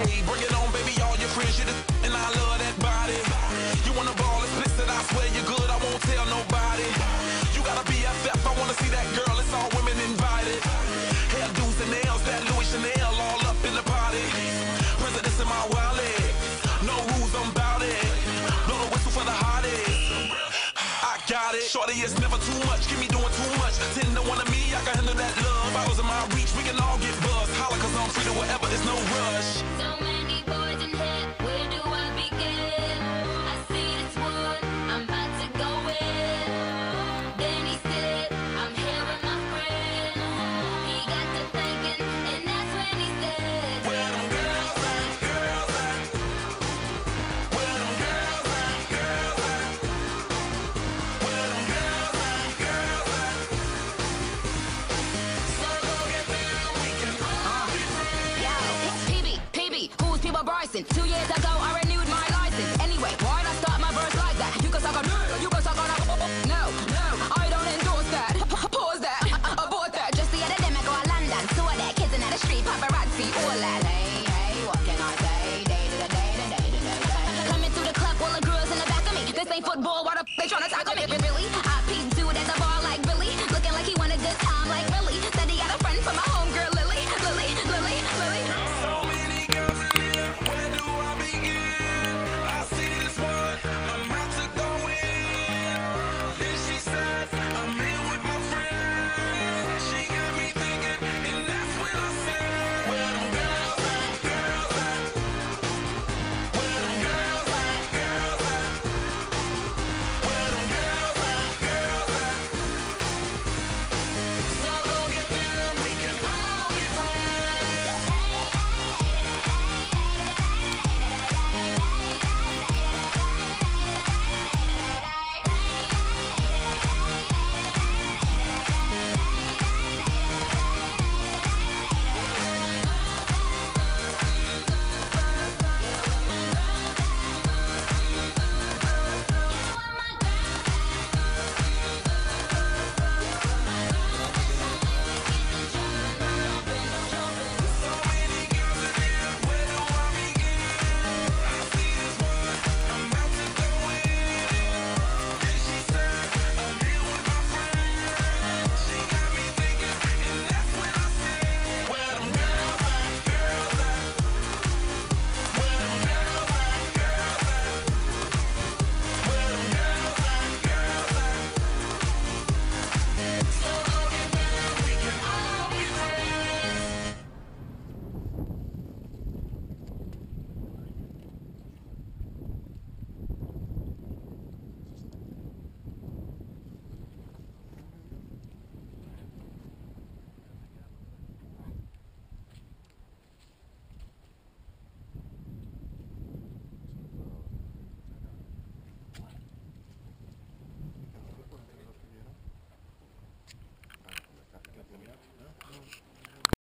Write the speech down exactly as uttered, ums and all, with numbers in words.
Hey, bring it on, baby, all your friends, you the and I love that body. You wanna ball explicit, I swear you're good, I won't tell nobody. You gotta be F F, I wanna see that girl, it's all women invited. Hairdos and nails, that Louis Chanel, all up in the party. Presidents in my wallet, no rules, I'm bout it. Blow the whistle for the hottest. I got it. Shorty, it's never too much, keep me doing too much. Ten to one of me, I can handle that love. Bottles in my reach, we can all get buzzed. Holla, cause I'm free to whatever, there's no rush. So many boys in here, where do I begin? I see this one, I'm about to go in. Then he said, I'm here with my friend. He got to thinking, and that's when he said, Where them girls at, girls at? Where them girls at, girls at? Where them girls at, girls at? So go get down, we can all be friends. Yo, P B, P B, who's People Bryson? Two years ago